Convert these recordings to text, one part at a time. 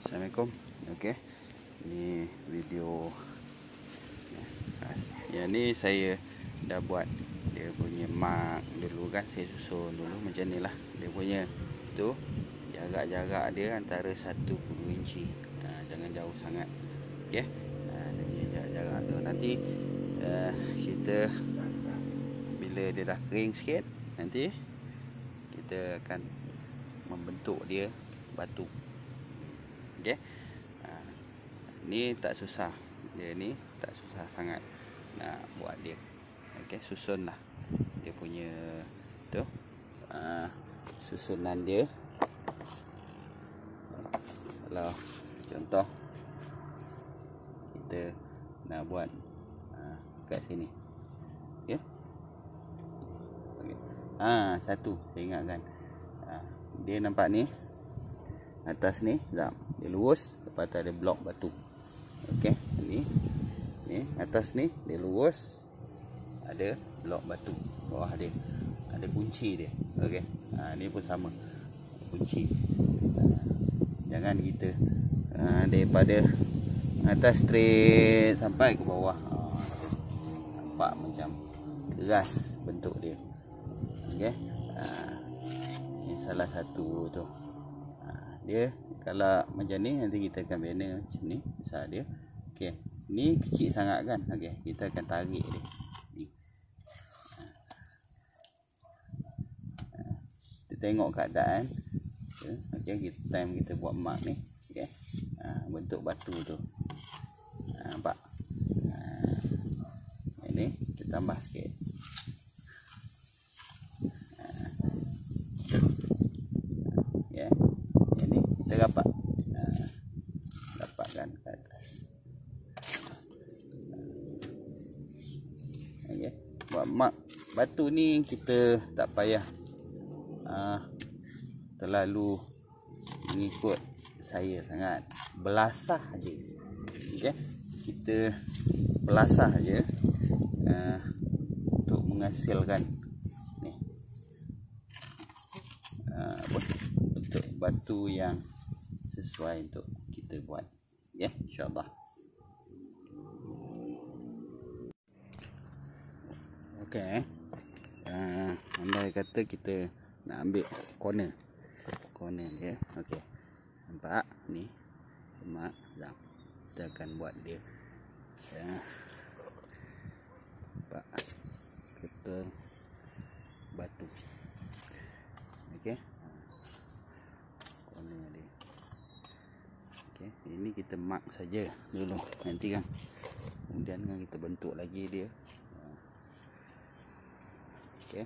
Assalamualaikum. Okey. Ni video yang ni saya dah buat dia punya mark dulu kan. Saya susun dulu macam ni lah. Dia punya tu jarak-jarak dia antara 10 inci. Jangan jauh sangat. Okey. Dia punya jarak-jarak tu nanti kita bila dia dah kering sikit, nanti kita akan membentuk dia batu. Okey. Ni tak susah. Dia ni tak susah sangat nak buat dia. Okey, susunlah dia punya tu susunan dia. Kalau contoh kita nak buat kat sini. Okey. Okey. Satu saya ingatkan. Dia nampak ni atas ni, dia lurus, lepas tu ada blok batu. Okey, ni atas ni dia lurus, ada blok batu. Bawah dia ada kunci dia. Okey. Ni pun sama. Kunci. Jangan kita daripada atas straight sampai ke bawah. Nampak macam keras bentuk dia. Okey. Ini salah satu tu. Dia kalau macam ni, nanti kita akan bina macam ni besar dia. Okey, ni kecil sangat kan. Okey, kita akan tarik dia ni. Kita tengok keadaan. Okey, time kita buat mark ni. Okey, bentuk batu tu nampak. Ini kita tambah sikit. Kita dapatkan ke atas. Okay. Buat mark batu ni kita tak payah terlalu mengikut saya sangat. Belasah je. Okay. Kita belasah je untuk menghasilkan ni bentuk batu yang sesuai untuk kita buat. Ya, insya-Allah. Okey. Andai kata kita nak ambil corner dia. Okey. Nampak ni? Mak, kita akan buat dia. Nampak ketul batu. Okey. Corner dia. Okay, ini kita mark saja dulu. Nanti kan kemudian kan kita bentuk lagi dia. Okey.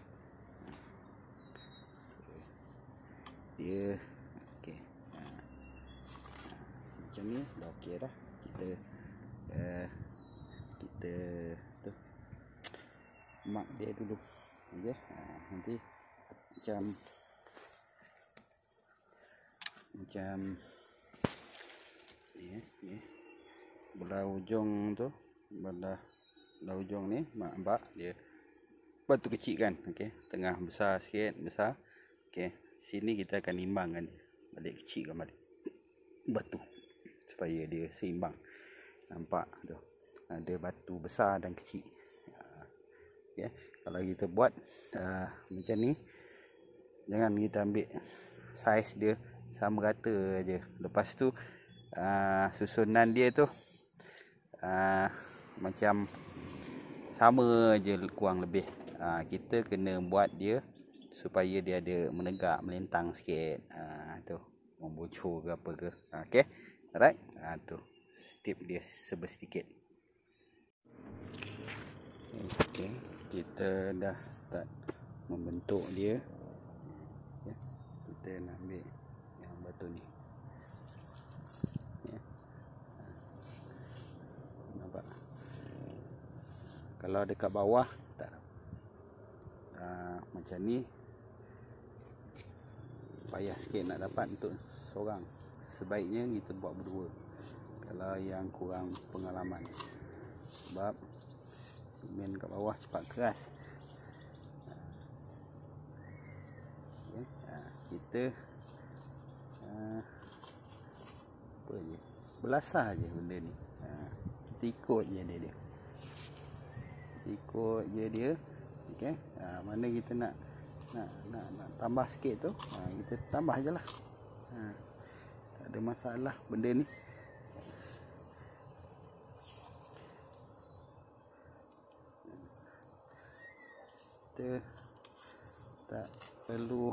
Dia okey. Macam ni dah okey dah. Kita tu mark dia dulu. Okey. Nanti macam ni belah ujung tu, belah ujung ni nampak dia batu kecil kan. Okey, tengah besar sikit, besar. Okey, sini kita akan imbangkan dia, balik kecilkan balik batu supaya dia seimbang. Nampak tu, ada batu besar dan kecil. Okey, kalau kita buat macam ni, jangan kita ambil saiz dia sama rata aja. Lepas tu susunan dia tu macam sama je kurang lebih. Kita kena buat dia supaya dia ada menegak, melintang sikit. Tu membocor ke apa ke. Okey. Alright. Tu tip dia sedikit. Okey, kita dah start membentuk dia. Ya. Kita nak ambil yang batu ni. Kalau dekat bawah tak macam ni, payah sikit nak dapat untuk seorang. Sebaiknya kita buat berdua kalau yang kurang pengalaman, sebab simen kat bawah cepat keras. Kita apa belasah je benda ni. Kita ikut je dia. Ikut je dia. Okey. Mana kita nak tambah sikit tu, kita tambah je lah. Tak ada masalah benda ni. Kita tak perlu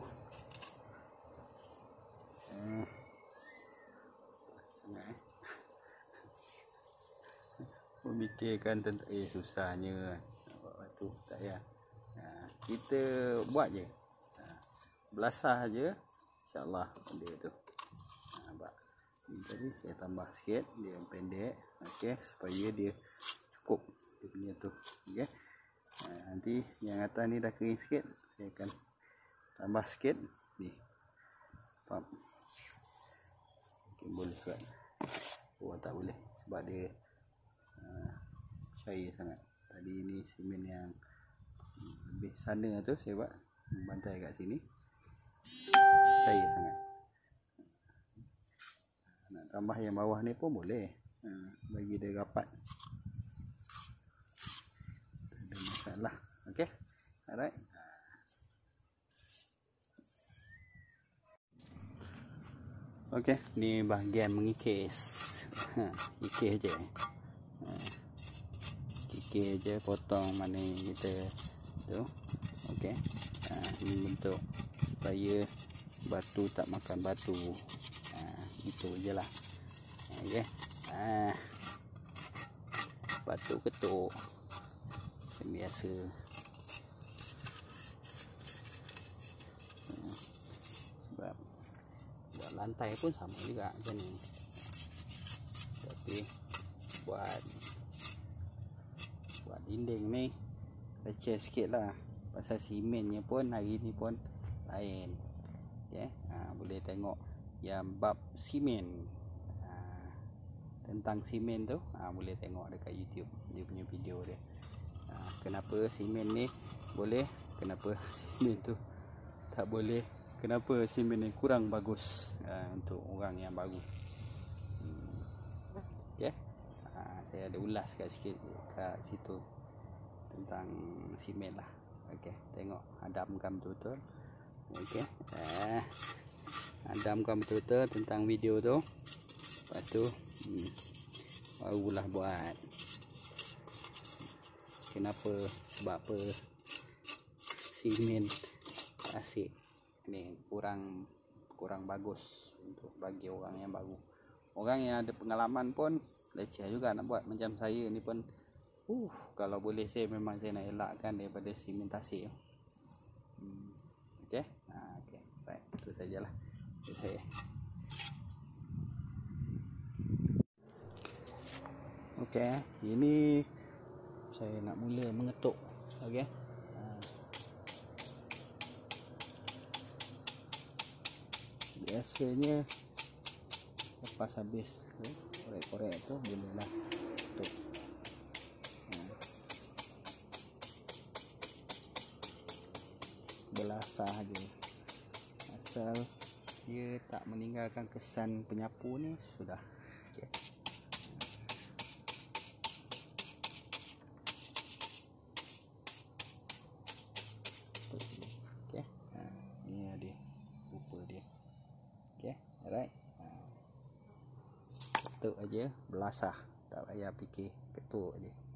memikirkan tentang susahnya buat batu. Tak payah. Kita buat je, belasah je, insyaAllah benda tu. Nampak ni tadi saya tambah sikit, dia pendek, okey, supaya dia cukup dia punya tu. Okey, nanti yang atas ni dah kering sikit, saya akan tambah sikit ni. Faham? Okay, boleh kan? Tak boleh sebab dia cair sangat. Tadi ni simen yang lebih sana tu saya buat bantai kat sini, cair sangat. Nak tambah yang bawah ni pun boleh, bagi dia rapat, tak ada masalah. Okey, alright. Okey, ni bahagian mengikis. Ikis je, kikis je, potong mana kita tu. Okey, ini bentuk supaya batu tak makan batu. Itu je lah. Okey, batu ketuk macam biasa. Sebab buat lantai pun sama juga macam ni, tapi buat dinding ni leceh sikit lah, pasal simennya pun hari ni pun lain. Okay? Boleh tengok yang bab simen, tentang simen tu, boleh tengok dekat YouTube, dia punya video dia. Kenapa simen ni boleh, kenapa simen tu tak boleh, kenapa simen ni kurang bagus untuk orang yang baru. Okay? Saya ada ulas sikit kat situ tentang simen lah. Okey, tengok, hadamkan betul-betul. Okey, hadamkan betul-betul tentang video tu. Lepas tu barulah buat. Kenapa, sebab apa simen asik ni kurang bagus untuk bagi orang yang baru. Orang yang ada pengalaman pun leceh juga nak buat. Macam saya ni pun kalau boleh saya memang saya nak elakkan daripada simen tasik. Okey. Okey. Baik, itu sajalah saya. Okey, ini saya nak mula mengetuk. Okey. Biasanya lepas habis korek-korek tu bolehlah ketuk. Belasah je, asal dia tak meninggalkan kesan penyapu ni sudah. Okey. Okey. Ni dia rupa dia. Okey, alright. Ketuk aja, belasah, tak payah fikir, ketuk aja.